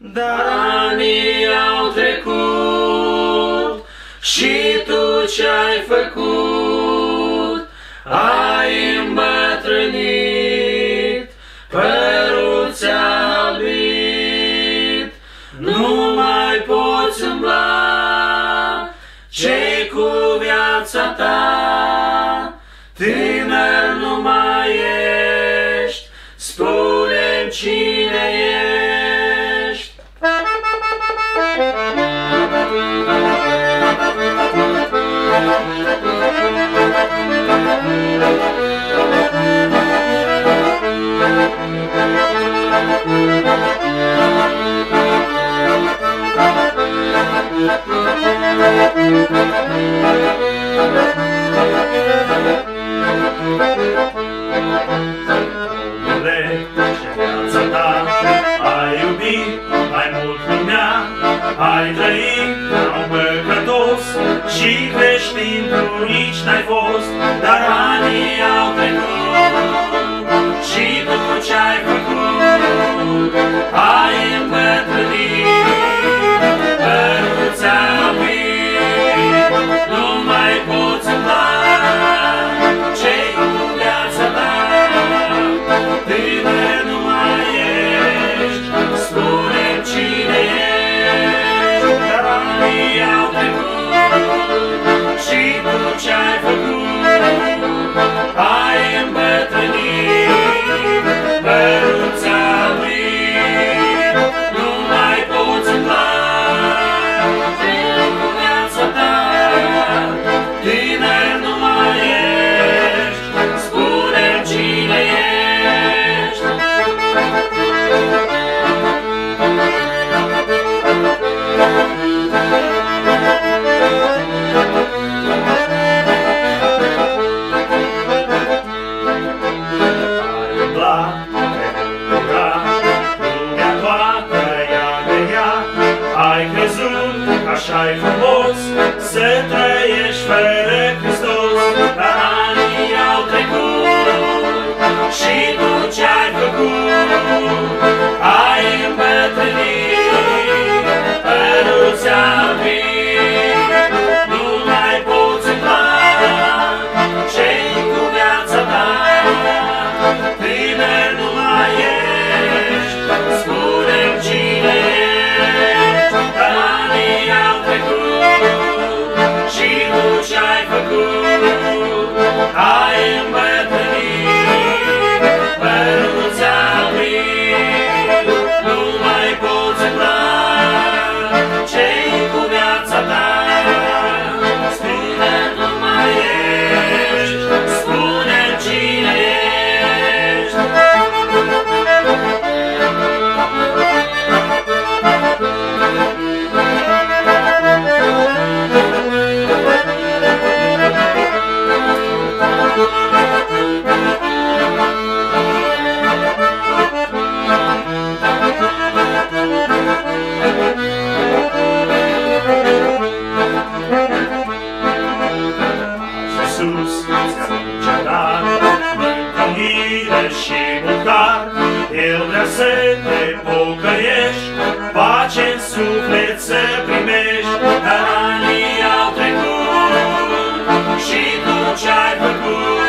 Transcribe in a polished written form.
dar anii au trecut și tu ce-ai făcut? Ai îmbătrânit, părul ți-a albit, nu mai poți umbla. Ce-i cu viața ta? Tânăr nu mai ești, spune-mi cine ești. Ai iubit mai mult lumea, ai trăit ca un păcătos și creștin tu nici n-ai fost, dar anii au trecut și tu ce-ai făcut? Ai îmbătrânit, părul ți-a albit, nu mai poți umbla. Ce-i cu viața ta? Tânăr nu mai ești, spune-mi cine ești. Dar anii au trecut și tu ce-ai făcut? Ai îmbătrânit, părul ți-a albit, nu mai poți umbla. Ce-i cu viața ta? Tânăr nu mai ești, spune-mi cine ești. Ai crezut că așa-i frumos să trăiești fără Hristos, dar anii au trecut și tu ce-ai făcut? Ai îmbătrânit, părul ți-a albit, nu mai poți umbla. Ce-i cu viața ta? Tânăr nu mai ești, spune-mi cine ești. Și tu ce-ai făcut? Ai îmbătrânit, părul ți-a albit, nu mai poți umbla. Ce-i cu viața ta? Spune, nu mai ești, spune-mi cine ești. Iisus ți-a dat mântuire și mâncare, El vrea să te pocăiești, pace în suflet să primești. Dar anii au trecut și tu ce-ai făcut?